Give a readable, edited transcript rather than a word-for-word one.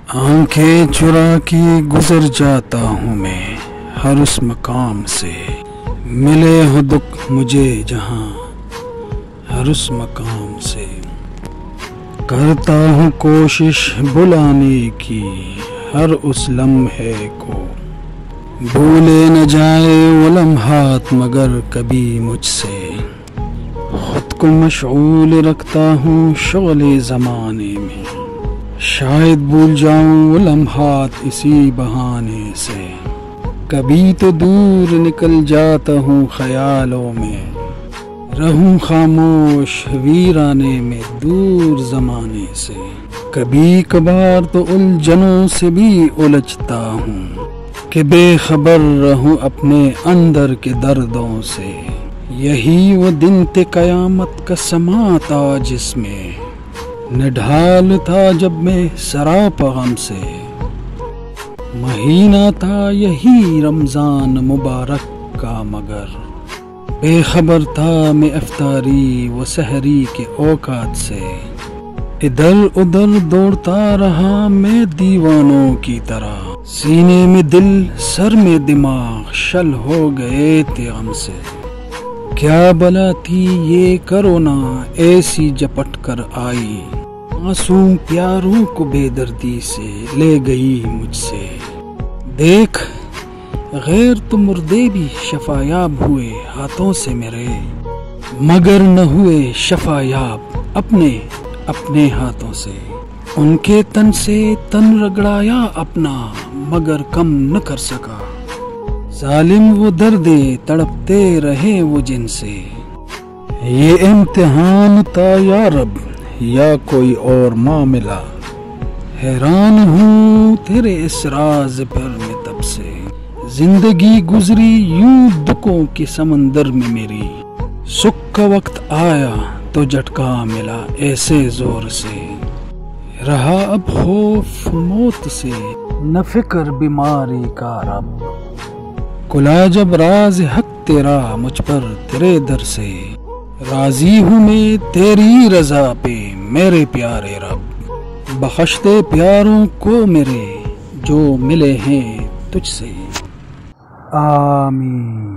آنکھیں چرا کے گزر جاتا ہوں میں ہر اس مقام سے، ملے ہو دکھ مجھے جہاں ہر اس مقام سے، کرتا ہوں کوشش بلانے کی ہر اس لمحے کو، بھولے نہ جائے وہ لمحات مگر کبھی مجھ سے، خود کو مشغول رکھتا ہوں شغل زمانے میں، شاید بھول جاؤں وہ لمحات اسی بہانے سے، کبھی تو دور نکل جاتا ہوں خیالوں میں، رہوں خاموش ویرانے میں دور زمانے سے، کبھی کبھار تو الجھنوں سے بھی الجھتا ہوں کہ بے خبر رہوں اپنے اندر کے دردوں سے، یہی وہ دن تھے قیامت کا سما تھا جس میں نہ ڈھال تھا جب میں سراپا غم سے، مہینہ تھا یہی رمضان مبارک کا مگر بے خبر تھا میں افطاری و سحری کے اوقات سے، ادھر ادھر دوڑتا رہا میں دیوانوں کی طرح، سینے میں دل سر میں دماغ شل ہو گئے تھے غم سے، کیا بلا تھی یہ کرونا ایسی جپٹ کر آئی، معصوم پیاروں کو بے دردی سے لے گئی مجھ سے، دیکھ غیر تو مردے بھی شفایاب ہوئے ہاتھوں سے میرے، مگر نہ ہوئے شفایاب اپنے ہاتھوں سے، ان کے تن سے تن رگڑایا اپنا مگر کم نہ کر سکا، ظالم وہ دردے تڑپتے رہے وہ جن سے، یہ امتحان تھا یا رب یا کوئی اور معاملہ، حیران ہوں تیرے اس راز پر میں تب سے، زندگی گزری یوں دکھوں کے سمندر میں میری، سکھ کا وقت آیا تو جھٹکا ملا ایسے زور سے، رہا اب خوف موت سے نہ فکر بیماری کا رب، کھلا جب راز حق تیرا مجھ پر تیرے در سے، راضی ہوں میں تیری رضا پہ میرے پیارے رب، بخش دے پیاروں کو میرے جو ملے ہیں تجھ سے، آمین۔